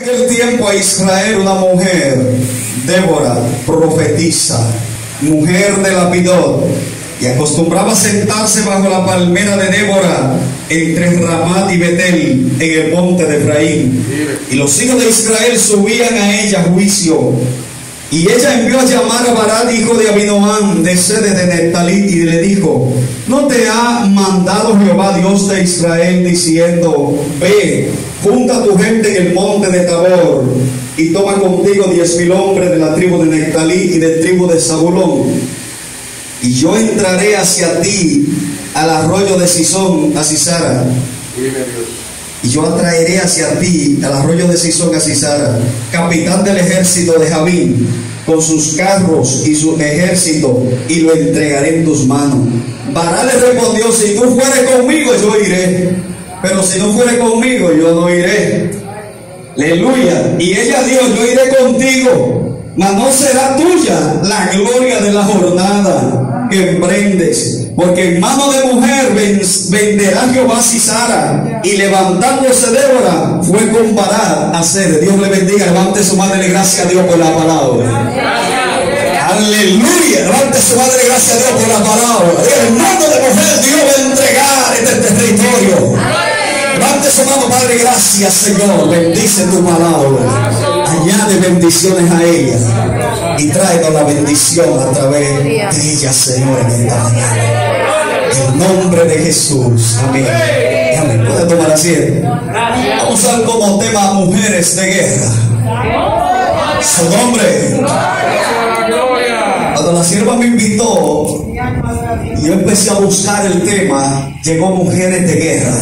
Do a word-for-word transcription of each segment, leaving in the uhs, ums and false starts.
aquel tiempo a Israel una mujer, Débora, profetisa, mujer de Lapidot, y acostumbraba sentarse bajo la palmera de Débora entre Ramat y Betel en el monte de Efraín. Y los hijos de Israel subían a ella a juicio. Y ella envió a llamar a Barak, hijo de Abinoam, de Sedes de Neftalí, y le dijo: ¿no te ha mandado Jehová, Dios de Israel, diciendo: ve, junta a tu gente en el monte de Tabor, y toma contigo diez mil hombres de la tribu de Neftalí y de tribu de Zabulón? Y yo entraré hacia ti al arroyo de Sisón, a Sisara. Y yo atraeré hacia ti al arroyo de Sisón, a Sisara, capitán del ejército de Javín, con sus carros y su ejército, y lo entregaré en tus manos. Barak le respondió: si tú fueres conmigo, yo iré, pero si no fueres conmigo, yo no iré. Aleluya. Y ella dijo: yo iré contigo, mas no será tuya la gloria de la jornada que emprendes, porque en mano de mujer venderá Jehová Sisara. Y levantándose Débora, fue con Barak a Sedes. Dios le bendiga. Levante su madre, gracias a Dios por la palabra. Aleluya. Levante su madre, gracias a Dios por la palabra. En mano de mujer Dios va a entregar este territorio. Levante su mano, Padre, gracias, Señor. Bendice tu palabra. Añade bendiciones a ella y tráenos la bendición a través de ella, Señor, en esta mañana. En el nombre de Jesús. Amén. Amén. Puede tomar asiento. Vamos a ver como tema mujeres de guerra. Su nombre. Cuando la sierva me invitó y yo empecé a buscar el tema, llegó mujeres de guerra.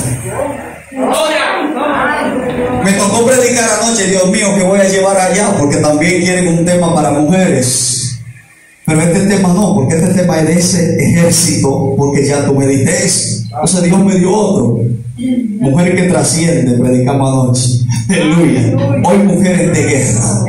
Me tocó predicar anoche, Dios mío, que voy a llevar allá, porque también quieren un tema para mujeres. Pero este tema no, porque este tema es de ese ejército, porque ya tú me diste eso. Entonces Dios me dio otro. Mujer que trasciende, predicamos anoche. Aleluya. Hoy mujeres de guerra.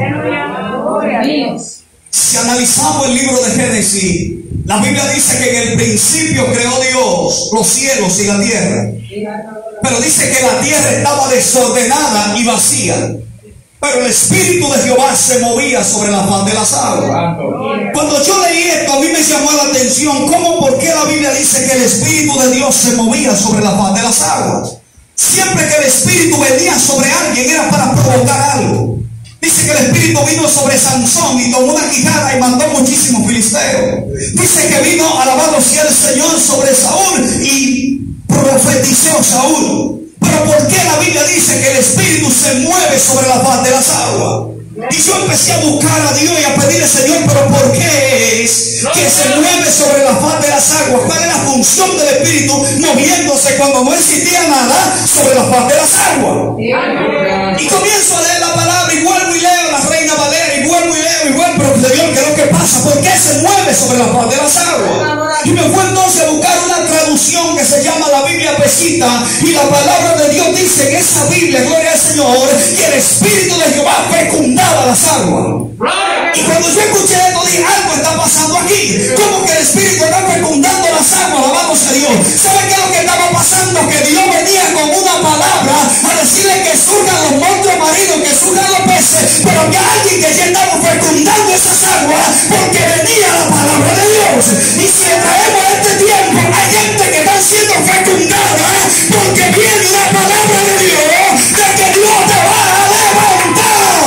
Si analizamos el libro de Génesis, la Biblia dice que en el principio creó Dios los cielos y la tierra. Pero dice que la tierra estaba desordenada y vacía, pero el Espíritu de Jehová se movía sobre la faz de las aguas. Cuando yo leí esto, a mí me llamó la atención cómo, por qué la Biblia dice que el Espíritu de Dios se movía sobre la faz de las aguas. Siempre que el Espíritu venía sobre alguien era para provocar algo. Dice que el Espíritu vino sobre Sansón y tomó una quijada y mandó muchísimos filisteos. Dice que vino, alabado sea el Señor, sobre Saúl y profetizó Saúl. Pero ¿por qué la Biblia dice que el Espíritu se mueve sobre la faz de las aguas? Y yo empecé a buscar a Dios y a pedirle: Señor, pero ¿por qué es que se mueve sobre la faz de las aguas? ¿Cuál es la función del Espíritu moviéndose cuando no existía nada sobre la faz de las aguas? Y comienzo a leer la palabra y vuelvo y leo la Reina Valera y vuelvo y leo y vuelvo. Pero Señor, ¿qué es lo que pasa? ¿Por qué se mueve sobre la faz de las aguas? Y me fue entonces a buscar una traducción que se llama la Biblia Pesita, y la palabra de Dios dice en esa Biblia, gloria al Señor, que el Espíritu de Jehová fecundaba las aguas. Y cuando yo escuché esto, dije: algo está pasando aquí. ¿Cómo que el Espíritu está fecundando las aguas? Alabamos a Dios. ¿Sabe qué es lo que estaba pasando? Que Dios venía con una palabra a decirle que surjan los monstruos marinos, que surjan los peces, pero que alguien que ya estaba fecundando esas aguas, porque venía la palabra de Dios. Y si le traemos a este tiempo, hay gente que está siendo fecundada porque viene la palabra de Dios, de que Dios te va a levantar.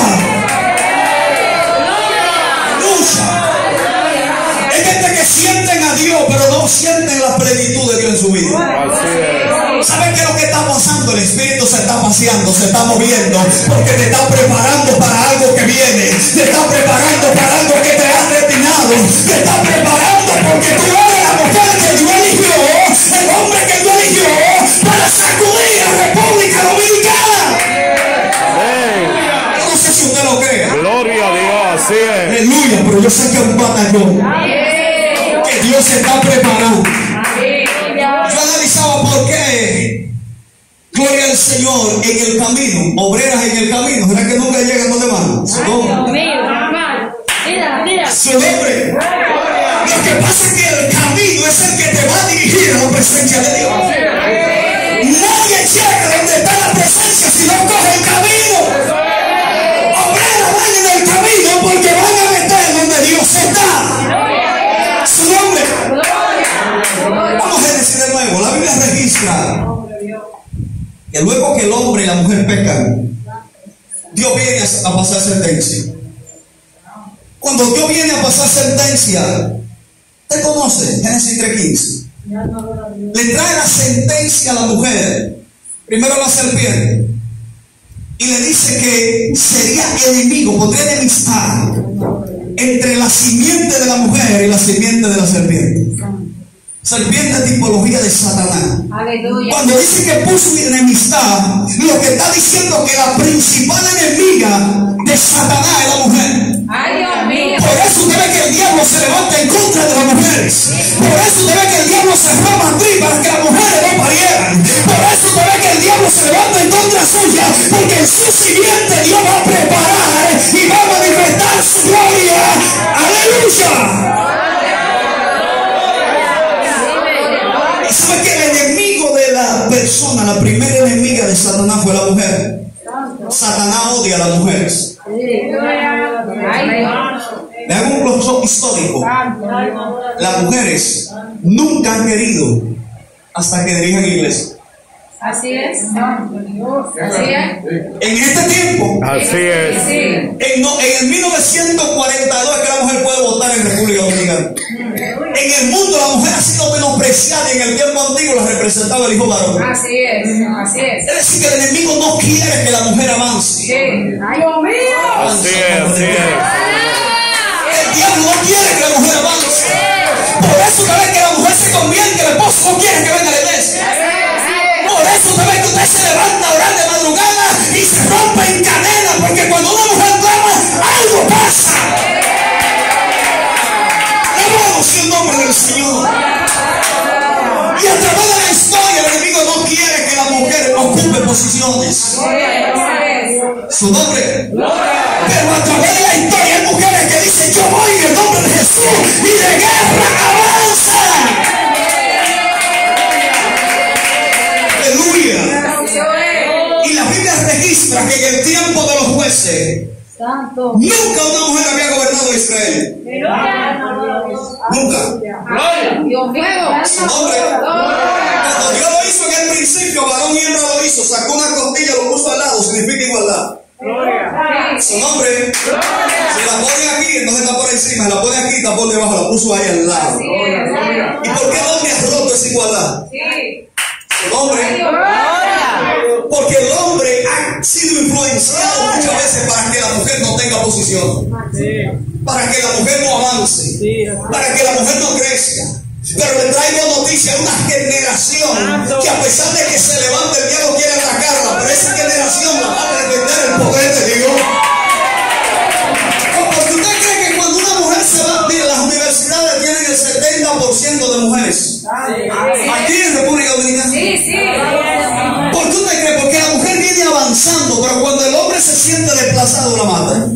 Lucha. Hay gente que sienten a Dios, pero no sienten la plenitud de Dios en su vida. ¿Saben qué es lo que está pasando? El Espíritu se está paseando, se está moviendo, porque te está preparando para algo que viene. Te está preparando para algo que te has destinado. Te está preparando porque tú eres la mujer que Dios eligió, el hombre que Dios eligió para sacudir a República Dominicana. Yo no sé si usted lo cree. Gloria a Dios, así es. Aleluya, pero yo sé que es un batallón que Dios se está preparando. Yo analizaba por qué, gloria al Señor, en el camino, obreras en el camino, ¿será que nunca llegan donde van? Su nombre. Su nombre. Lo que pasa es que el camino es el que te va a dirigir a la presencia de Dios. Nadie llega donde está la presencia si no coge el camino. mujer pecan, Dios viene a pasar sentencia. Cuando Dios viene a pasar sentencia, ¿te conoce? Génesis tres quince. Le trae la sentencia a la mujer, primero a la serpiente, y le dice que sería enemigo, pondría enemistad entre la simiente de la mujer y la simiente de la serpiente. Serpiente es tipología de Satanás. Aleluya. Cuando dice que puso enemistad, lo que está diciendo que la principal enemiga de Satanás es la mujer. Ay, Dios mío. Por eso usted ve que el diablo se levanta en contra de las mujeres. Por eso usted ve que el diablo se forma matriz para que las mujeres no parieran. Por eso usted ve que el diablo se levanta en contra suya, porque en su simiente Dios va a preparar y va a manifestar su gloria. Aleluya. ¿Sabe que el enemigo de la persona, la primera enemiga de Satanás fue la mujer? Satanás odia a las mujeres. Le hago un close-up histórico. Las mujeres nunca han querido hasta que dirigen la iglesia. Así es. Así es. En este tiempo, Así es. en, no, en el mil novecientos cuarenta y dos, que la mujer puede votar en República Dominicana. En el mundo la mujer ha sido menospreciada, y en el tiempo antiguo la representaba el hijo varón. Así es. Así es. Es decir, que el enemigo no quiere que la mujer avance. Sí. Ay, Dios mío. Así es, así es. El diablo no quiere que la mujer avance. Por eso cada vez que la mujer se convierte, el esposo no quiere que venga a la iglesia. Por eso usted ve que usted se levanta a orar de madrugada y se rompe en cadena, porque cuando una mujer clama, algo pasa. Alabado sea el nombre del Señor. Y a través de la historia, el enemigo no quiere que la mujer ocupe posiciones. Su nombre. Pero a través de la historia hay mujeres que dicen: yo voy en el nombre de Jesús y de guerra avanza. Y la Biblia registra que en el tiempo de los jueces, Santo, nunca una mujer había gobernado Israel. Nunca. Su nombre. Cuando Dios lo hizo en el principio, varón y hembra lo hizo, sacó una costilla, lo puso al lado, significa igualdad. Su nombre. Si la pone aquí, no está por encima, la pone aquí, está por debajo, la puso ahí al lado. ¿Y por qué el hombre ha roto esa igualdad? Su nombre. Porque el hombre ha sido influenciado muchas veces para que la mujer no tenga posición, para que la mujer no avance, para que la mujer no crezca. Pero le traigo noticia a una generación que, a pesar de que se levante, el diablo quiere atacarla, pero esa generación la va a defender el poder de Dios. Porque usted cree que cuando una mujer se va, mire, las universidades tienen el setenta por ciento de mujeres. Aquí en República Dominicana. Sí, sí. ¿Por qué usted cree? Porque la mujer viene avanzando, pero cuando el hombre se siente desplazado, la mata.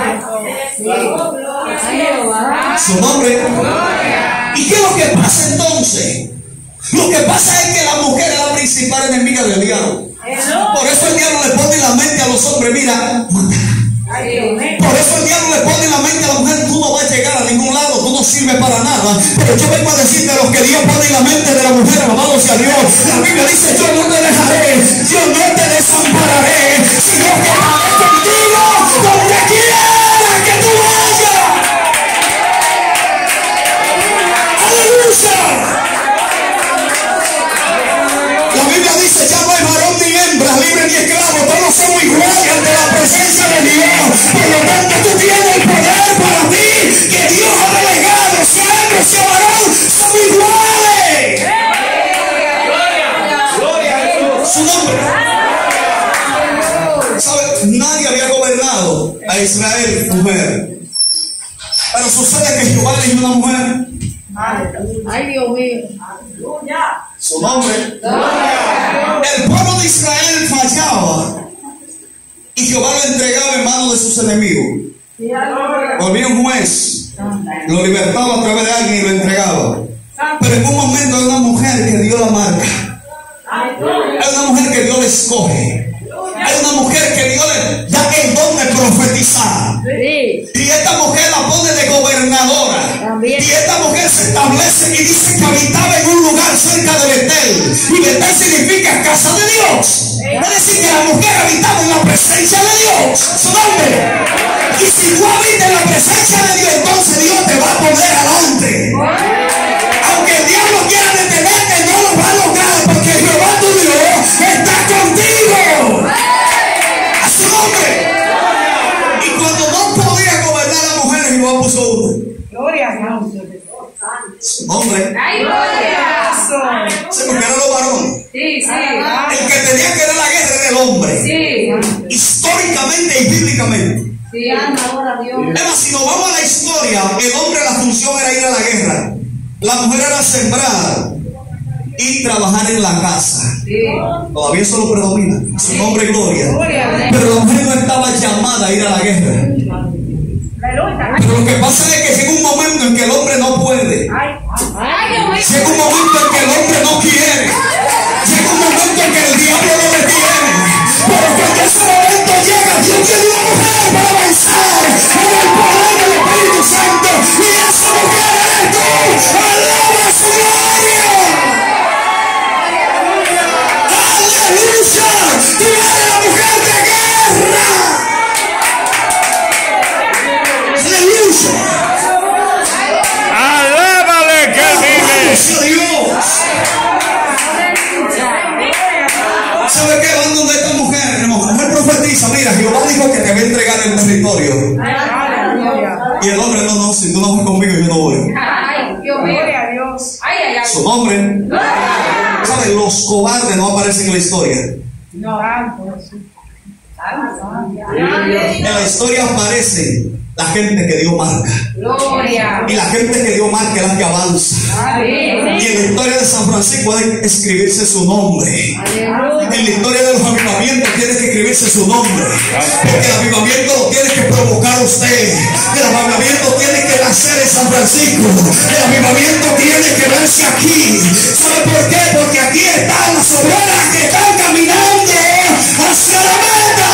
Su nombre. ¿Y qué es lo que pasa entonces? Lo que pasa es que la mujer es la principal enemiga del diablo. Por eso el diablo le pone en la mente a los hombres: mira, por eso el diablo le pone en la mente a la mujer: tú no vas a llegar a ningún lado, tú no sirves para nada. Pero yo vengo a decirte lo que Dios pone en la mente de la mujer, alabado sea Dios. La Biblia dice: yo no te dejaré, yo no te desampararé, sino que estaré contigo donde quiera que tú vayas. ¡Aleluya! La Biblia dice: ya no hay varón ni hembra, libre ni esclavo, todos somos iguales ante la presencia de Dios. Por lo tanto, tú tienes el poder para ti que Dios ha delegado. Sea hembra, sea varón, son iguales. Su nombre. ¿Sabe? Nadie había gobernado a Israel mujer. Pero sucede que Jehová eligió una mujer. Ay, Dios mío. Su nombre. El pueblo de Israel fallaba y Jehová lo entregaba en manos de sus enemigos. Volvía un juez, lo libertaba a través de alguien y lo entregaba. Pero en un momento hay una mujer que Dios la marca. Hay una mujer que Dios le escoge. Hay una mujer que Dios le da el don de profetizar. Y esta mujer la pone de gobernadora. También. Y esta mujer se establece y dice que habitaba en un lugar cerca de Betel. Y Betel significa casa de Dios. Es decir, que la mujer habitaba en la presencia de Dios. Su nombre. Y si tú habitas en la presencia de Dios, entonces Dios te va a poner adelante. Aunque el diablo quiera detenerte, no lo va a lograr, porque Jehová tu Dios está contigo. A su nombre. Y cuando no podía gobernar a mujeres, Jehová puso uno. Gloria a Dios. Su nombre. ¡Ay, gloria! Se porque eran los varones. Sí, sí. El que tenía que dar la guerra era el hombre. Sí. Históricamente y bíblicamente. Sí, ahora Dios. Además, si nos vamos a la historia, el hombre, la función era ir a la guerra. La mujer era sembrar y trabajar en la casa. Sí. Todavía eso lo predomina. Su nombre es gloria. Gloria. Pero la mujer no estaba llamada a ir a la guerra. Pero lo que pasa es que llega un momento en que el hombre no puede. Ay, ay, Llega un momento en que el hombre no quiere. Llega un momento en que el diablo lo detiene. Pero cuando ese momento llega, Dios tiene una mujer para avanzar en el poder del Espíritu Santo. Y esa mujer eres tú. ¡Alaba su gloria! ¡Aleluya! ¡Tú eres la mujer de guerra! ¡Aleluya! Alábale que vive. ¡Gracias a Dios! ¿Sabe qué? Van donde esta mujer, hermano. La mujer profetiza. Mira, Jehová dijo que te va a entregar el territorio. Y el hombre, no, no, si tú no vas conmigo, yo no voy. ay, Dios mío. Dios. Ay, ay, ay. Su nombre. ¿Saben? Los cobardes no aparecen en la historia. No, En la historia aparece la gente que Dios marca. gloria. Y la gente que Dios marca es la que avanza. Amén. Y en la historia de San Francisco puede escribirse su nombre. Aleluya. En la historia de los avivamientos tiene que escribirse su nombre. Porque el avivamiento lo tiene que provocar usted. El avivamiento tiene que nacer en San Francisco. El avivamiento tiene que verse aquí. ¿Sabe por qué? Porque aquí están las obreras que están caminando hacia la meta.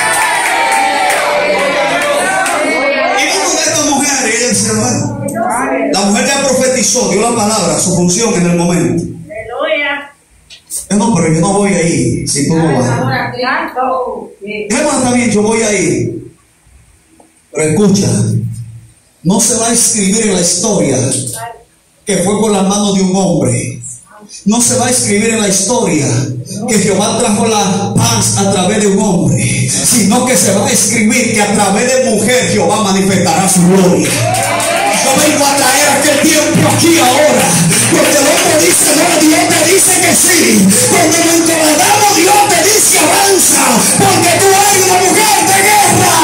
Y vamos de esta mujer y ella dice, bueno, la mujer ya profetizó, dio la palabra, su función en el momento. Aleluya. Yo no, pero yo no voy ahí si tú no vas. Ahora, claro. Sí. Hermano, está bien, yo voy ahí. Pero escucha, no se va a escribir en la historia que fue por la mano de un hombre. No se va a escribir en la historia que Jehová trajo la paz a través de un hombre, sino que se va a escribir que a través de mujer Jehová manifestará su gloria. Yo vengo a traer aquel tiempo aquí ahora, porque el hombre dice no, Dios te dice que sí. Cuando nos encomendamos, Dios te dice avanza, porque tú eres una mujer de guerra.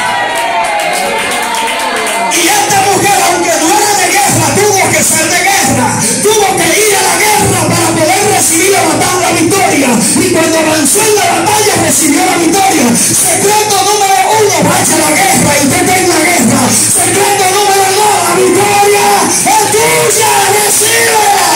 Y esta mujer, aunque no era de guerra, tuvo que ser de guerra, tuvo que ir a la guerra para poder recibir la batalla, la victoria. Y cuando avanzó en la batalla, recibió la victoria. Secreto número uno, vaya a la guerra y usted tenga la guerra. Secreto número dos, la victoria es tuya, recíbela.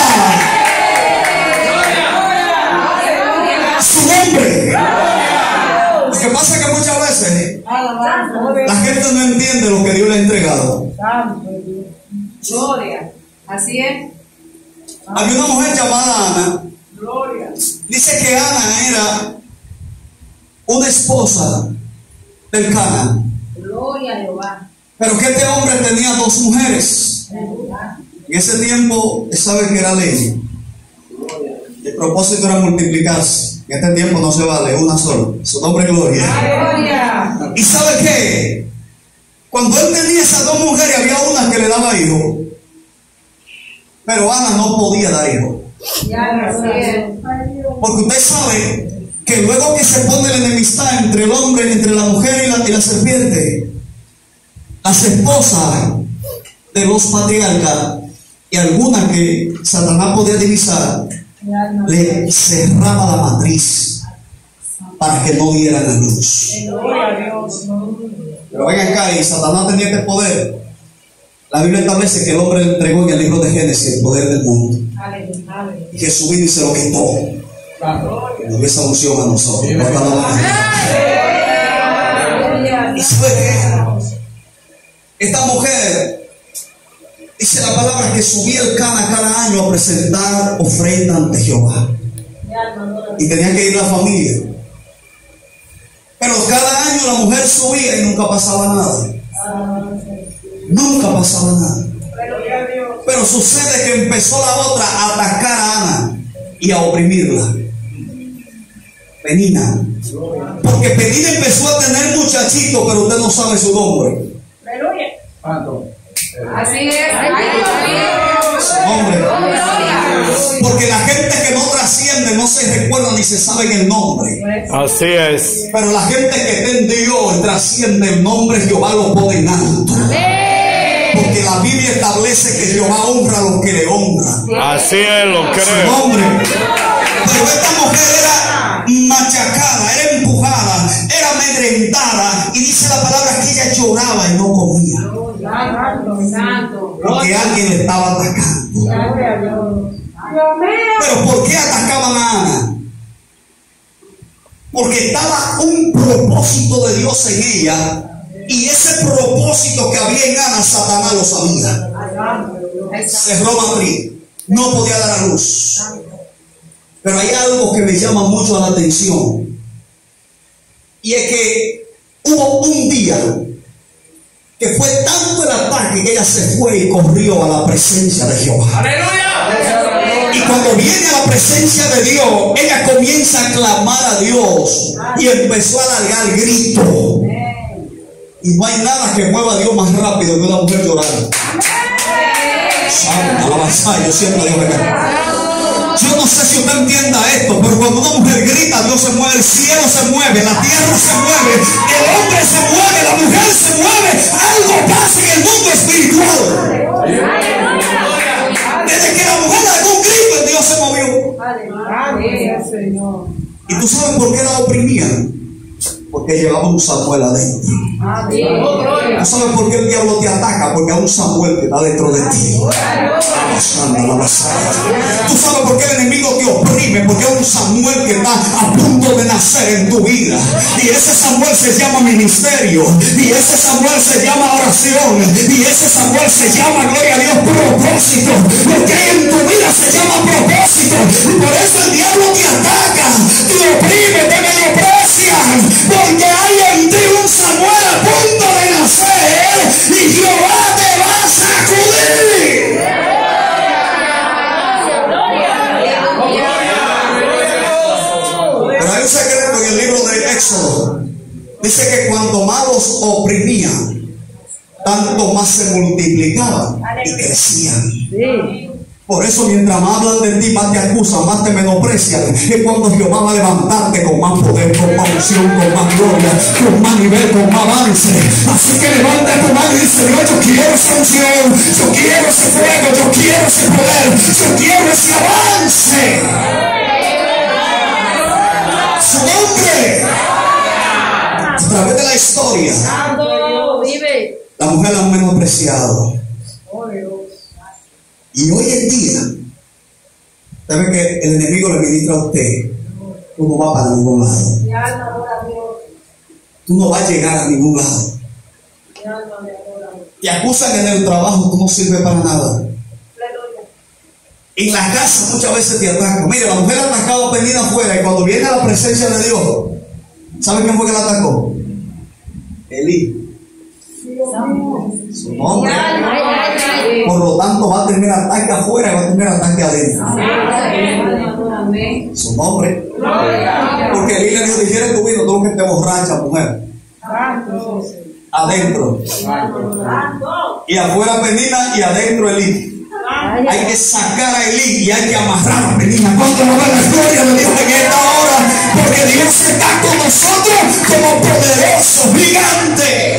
Su nombre. Lo que pasa es que muchas veces la gente no entiende lo que Dios le ha entregado. Gloria. Así es. Había una mujer llamada Ana. Gloria. Dice que Ana era una esposa del Cana. Gloria a Jehová. Pero que este hombre tenía dos mujeres. En ese tiempo, sabe que era ley. El propósito era multiplicarse. En este tiempo no se vale una sola. Su nombre es gloria. Gloria. ¿Y sabe qué? Cuando él tenía esas dos mujeres, había una que le daba hijo. Pero Ana no podía dar hijo. Ya, así es. Porque usted sabe que luego que se pone la enemistad entre el hombre, entre la mujer y la, y la serpiente, las esposas de los patriarcas y algunas que Satanás podía divisar, le cerraba la matriz para que no dieran a luz. Gloria a Dios. Pero vengan acá, y Satanás tenía este poder. La Biblia establece que el hombre le entregó en el libro de Génesis el poder del mundo. Aleluya. Y Jesús vino y se lo quitó. Nos dio esa unción a nosotros. No está la mano. ¿Y sabe qué? Esta mujer que subía el Cana cada año a presentar ofrenda ante Jehová. Y tenía que ir la familia. Pero cada año la mujer subía y nunca pasaba nada. Nunca pasaba nada. Pero sucede que empezó la otra a atacar a Ana y a oprimirla. Penina. Porque Penina empezó a tener muchachitos, pero usted no sabe su nombre. Así es. Nombre. Porque la gente que no trasciende no se recuerda ni se sabe el nombre. Así es. Pero la gente que está en Dios trasciende el nombre, Jehová lo pone en alto. Porque la Biblia establece que Jehová honra a los que le honran. Así es, lo Su creo. nombre. Pero esta mujer era machacada, era empujada, era amedrentada. Y dice la palabra que ella lloraba y no comía. Porque alguien le estaba atacando. Pero ¿por qué atacaban a Ana? Porque estaba un propósito de Dios en ella. Y ese propósito que había en Ana, Satanás lo sabía. Cerró matriz. No podía dar a luz. Pero hay algo que me llama mucho la atención. Y es que hubo un día que fue tanto el ataque que ella se fue y corrió a la presencia de Jehová. Y cuando viene a la presencia de Dios, ella comienza a clamar a Dios y empezó a largar grito. Y no hay nada que mueva a Dios más rápido que una mujer llorando. Santa alabanza, yo siempre digo que yo no sé si usted entienda esto, pero cuando una mujer grita, Dios se mueve, el cielo se mueve, la tierra se mueve, el hombre se mueve, la mujer se mueve, algo pasa en el mundo espiritual. Desde que la mujer da un grito, Dios se movió. ¿Y tú sabes por qué la oprimían? Porque llevaba un Samuel adentro. ¿Tú sabes por qué el diablo te ataca? Porque hay un Samuel que está dentro de ti. ¿Tú sabes por qué el enemigo te oprime? Porque hay un Samuel que está a punto de nacer en tu vida. Y ese Samuel se llama ministerio. Y ese Samuel se llama oración. Y ese Samuel se llama, gloria a Dios, propósito. Lo que hay en tu vida se llama propósito. Y por eso el diablo te ataca, te oprime, te menosprecia. Porque hay en ti un Samuel a punto de nacer y Jehová te va a sacudir. Pero hay un secreto en el libro de Éxodo. Dice que cuanto más los oprimían, tanto más se multiplicaban y crecían. Por eso mientras más hablan de ti, más te acusan, más te menosprecian. Es cuando Jehová va a levantarte con más poder, con más unción, con más gloria, con más nivel, con más avance. Así que levanta tu mano y dice: Dios, yo quiero esa unción, yo quiero ese fuego, yo quiero ese poder, yo quiero ese avance. Su nombre. A través de la historia, la mujer la han menospreciado. Y hoy en día, ¿sabe que el enemigo le ministra a usted? Tú no vas para ningún lado. Tú no vas a llegar a ningún lado. Te acusan en el trabajo, tú no sirves para nada. En la casa muchas veces te atacan. Mire, la mujer atacaba a Penina afuera y cuando viene a la presencia de Dios, ¿sabe quién fue que la atacó? Elí. Su nombre. Por lo tanto va a tener ataque afuera y va a tener ataque adentro. Su nombre. Porque Elí le dijo: digiere tu vino, todo lo que te borracha, mujer. Adentro. Y afuera Penina y adentro Elí. Hay que sacar a Elí y hay que amarrar a Penina. Cuando no ve la gloria de Dios en esta hora, porque Dios está con nosotros como poderoso gigante.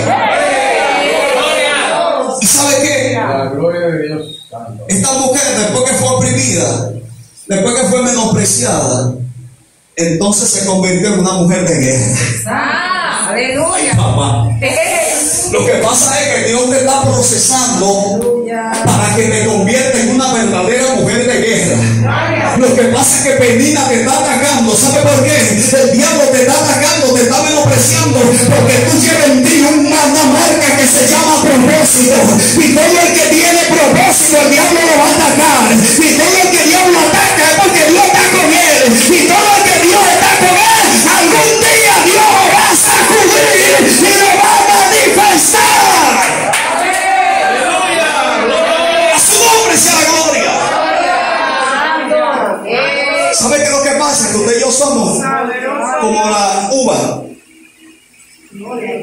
¿Y sabe qué? La gloria de Dios. Esta mujer, después que fue oprimida, después que fue menospreciada, entonces se convirtió en una mujer de guerra. Ah, aleluya. Papá. Lo que pasa es que Dios te está procesando para que te convierta en una verdadera mujer de guerra. Lo que pasa es que Penina te está atacando. ¿Sabe por qué? El diablo te está atacando, te está menospreciando, porque tú llevas en ti una, una marca que se llama propósito. Y todo el que tiene propósito, el diablo lo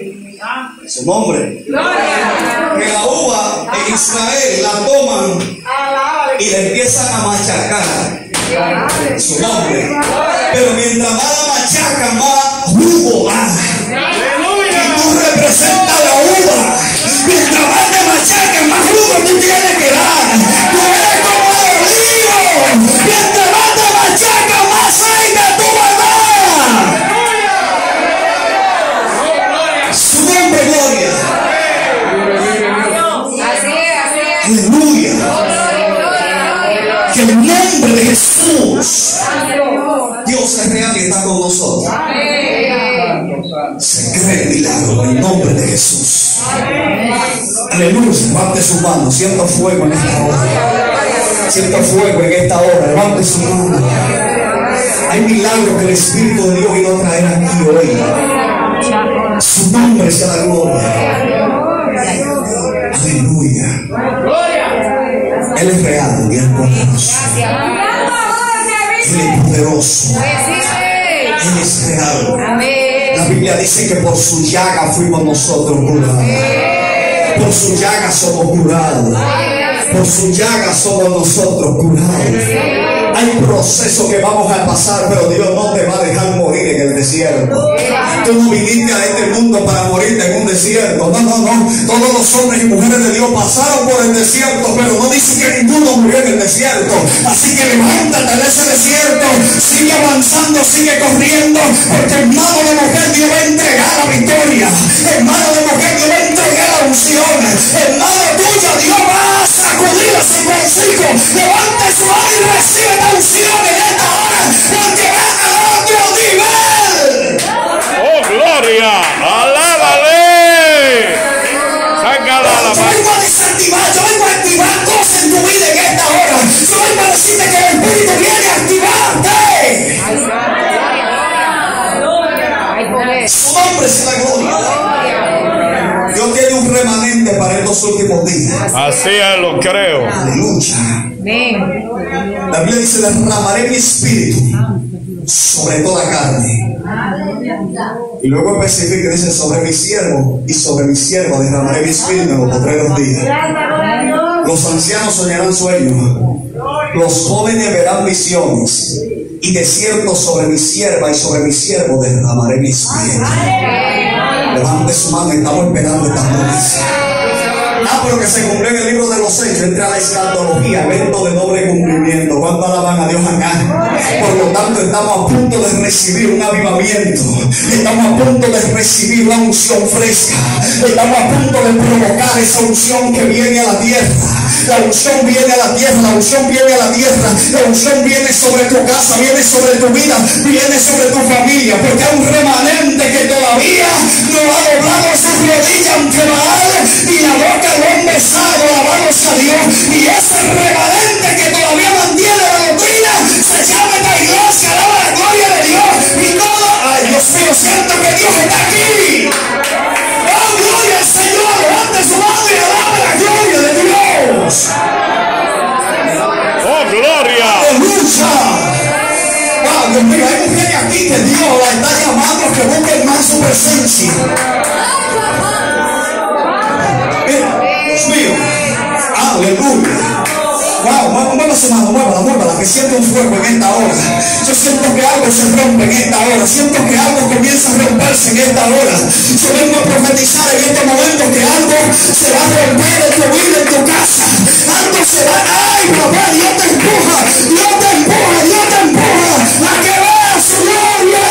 Su nombre. Que la uva en Israel la toman y la empiezan a machacar. Su nombre. Pero mientras más la machacan, más jugo da. Y tú representas la uva. Mientras más te machacan, más jugo tú tienes que dar. Tú eres como el olivo. Mientras más te machacan, más aceite tú vas a dar. Su nombre, gloria. Aleluya. Que el nombre de Jesús, Dios es real y está con nosotros. Se cree el milagro en el nombre de Jesús. Aleluya. Levante su mano. Siento fuego en esta hora. Siento fuego en esta hora. Levante su mano. Hay milagros que el Espíritu de Dios vino a traer aquí hoy. Su nombre sea la gloria. Aleluya. Él es real y es poderoso. Él es poderoso. Él es real. La Biblia dice que por su llaga fuimos nosotros curados. Por su llaga somos curados. Por su llaga somos nosotros curados. Hay procesos que vamos a pasar, pero Dios no te va a dejar morir en el desierto. Tú no viniste a este mundo para morirte en un desierto. No, no, no. Todos los hombres y mujeres de Dios pasaron por el desierto, pero no dice que ninguno murió en el desierto. Así que levántate de ese desierto, sigue avanzando, sigue corriendo, porque en mano de mujer Dios va a entregar la victoria. En mano de mujer Dios va a entregar la unción. En mano tuya Dios va a sacudir a ese consigo. Levante su mano y recibe la unción en esta hora, porque va a otro nivel. ¡Oh, gloria! ¡Alábale! ¡Sácala a la Yo vengo a desactivar, yo vengo a activar cosas en tu vida en esta hora. Yo vengo a decirte que el Espíritu viene a activarte. Su nombre es la gloria. Dios tiene un remanente para estos últimos días. Así es, lo creo. Aleluya. La Biblia dice: derramaré mi espíritu sobre toda carne. Y luego especifica, dice: sobre mi siervo y sobre mi sierva derramaré mi espíritu en los postreros días. Los ancianos soñarán sueños, los jóvenes verán visiones, y de cierto sobre mi sierva y sobre mi siervo derramaré mi espíritu. Levante su mano, estamos esperando esta promesa. Ah, pero que se cumplió en el libro de los Hechos, entre a la escatología, evento de doble cumplimiento. ¿Cuánto alaban a Dios acá? Por lo tanto, estamos a punto de recibir un avivamiento. Estamos a punto de recibir una unción fresca. Estamos a punto de provocar esa unción que viene a la tierra. La unción viene a la tierra, la unción viene a la tierra. La unción viene sobre tu casa, viene sobre tu vida, viene sobre tu familia. Porque hay un remanente que todavía no ha doblado sus rodillas ante Baal, y la boca lo han besado, alabados a Dios. Y ese remanente que todavía mantiene la doctrina se llama la iglesia, alaba la gloria de Dios. Y todo, ay Dios mío, siento que Dios está aquí. Oh, gloria al Señor, levante su mano y alabe la gloria de Dios. ¡Oh, gloria! ¡Aleluya! Wow, Dios mío, hay mujeres aquí que Dios la está llamando que busquen más su presencia. Dios mío, aleluya. Wow, mueva su mano, muévala, muévala, que siento un fuego en esta hora. Yo siento que algo se rompe en esta hora. Siento que algo comienza a romperse en esta hora. Yo vengo a profetizar en este momento que algo se va a romper en tu vida, en tu casa. Algo se va, ay papá, Dios te empuja, Dios te empuja, Dios te empuja a que veas su gloria.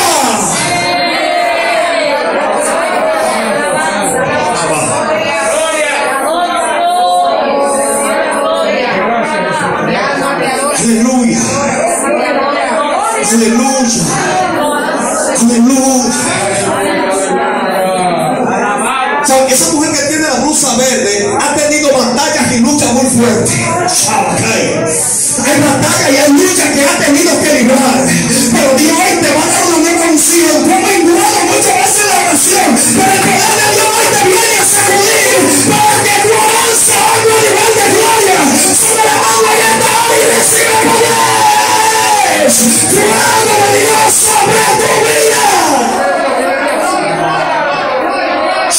Aleluya. Aleluya. Aleluya. So, esa mujer que tiene la blusa verde ha tenido batallas y luchas muy fuertes. Hay batallas y hay luchas que ha tenido que librar. Pero Dios hoy te va a dar una nueva unción. Tú has menguado muchas veces la oración, pero el poder de Dios hoy te viene a sacudir para que tú avances a otro nivel de gloria. Sube la mano y esta y recibe poder. Fuego de Dios sobre tu vida.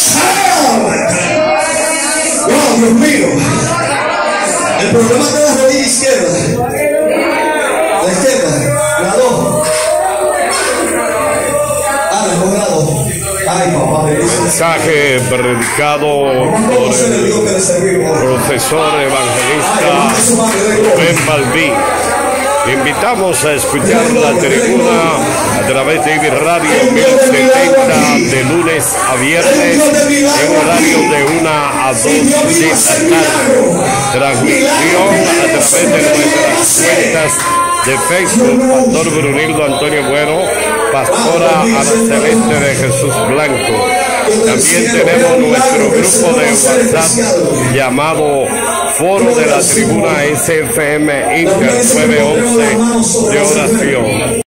Dios mío. El problema es de la rodilla izquierda. La izquierda. La dos. Ah, la dos, la dos. Ay, papá, Mensaje predicado por el profesor evangelista Rubén Balbí. Invitamos a escuchar la tribuna a través de I B Radio mil setenta de lunes a viernes en horario de una a dos de la tarde. Transmisión a través de nuestras cuentas de Facebook, Pastor Brunildo Antonio Bueno, Pastora Ana Celeste de Jesús Blanco. También tenemos nuestro grupo de WhatsApp llamado Foro de la Tribuna S F M Inter nueve once de oración.